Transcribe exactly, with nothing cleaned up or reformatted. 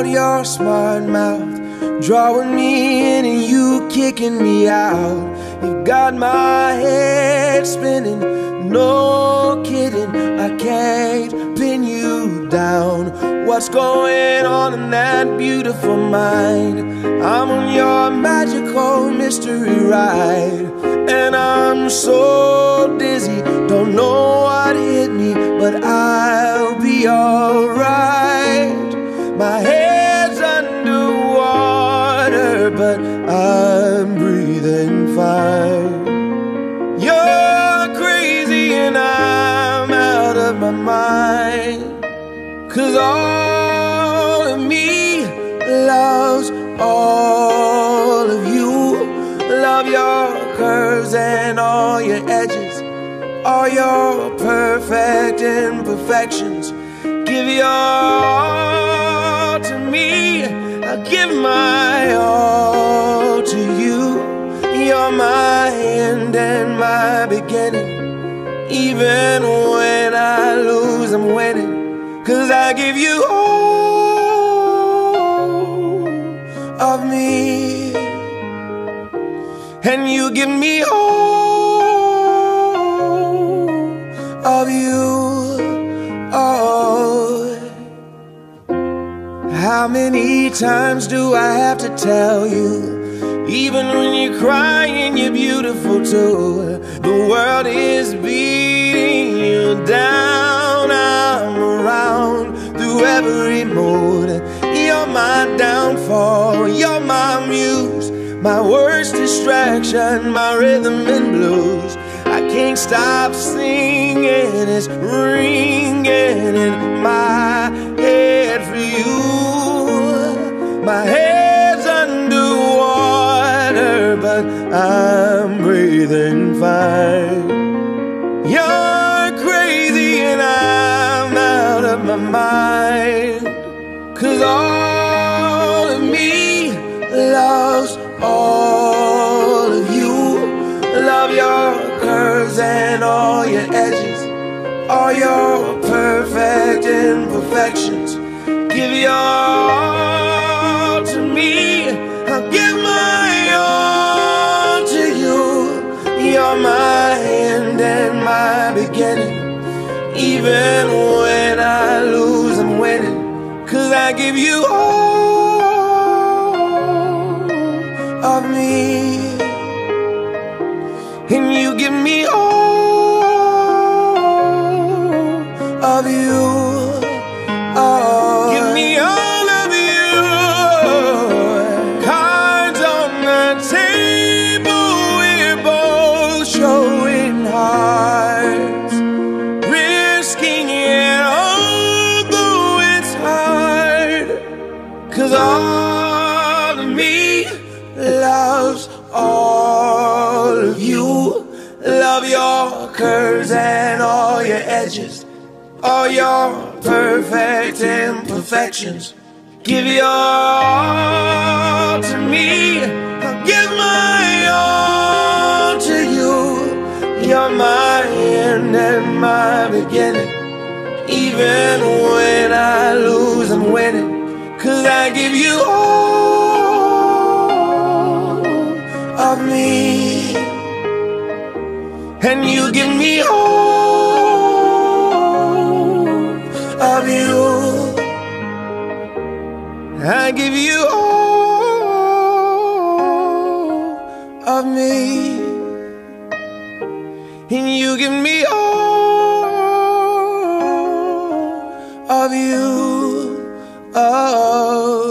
about your smart mouth, drawing me in and you kicking me out. You got my head spinning, no kidding, I can't pin you down. What's going on in that beautiful mind? I'm on your magical mystery ride, and I'm so dizzy, don't know what hit me, but I'll be alright. My head's underwater, but I'm breathing fine. You're crazy and I'm out of my mind, 'cause all of me loves all of you. Love your curves and all your edges, all your perfect imperfections. Give your all to me, I'll give my all to you. You're my end and my beginning. Even when I lose, I'm winning, 'cause I give you all of me, and you give me all of you. Oh, how many times do I have to tell you? Even when you're crying, you're beautiful too. The world is beating you down. I'm around through every mood. You're my downfall, you're my muse, my worst distraction, my rhythm and blues. I can't stop singing, it's ringing in my head for you. My head's underwater, but I'm breathing fine. You're crazy and I'm out of my mind, 'cause all of me loves all of you. Love your curves and all your edges, all your perfect imperfections. Give your all to me, I'll give my all to you. You're my end and my beginning. Even when I lose, I'm winning, 'cause I give you all of me, and you give me all of you. Oh, give me all of you. Cards on the table, we're both showing hearts, risking it although it's hard, 'cause all of me loves all of you. Love your curves and all your edges, all your perfect imperfections. Give your all to me, I'll give my all to you. You're my end and my beginning. Even when I lose, I'm winning, 'cause I give you all of me, and you give me all of you. I give you all of me, and you give me all of you. Oh.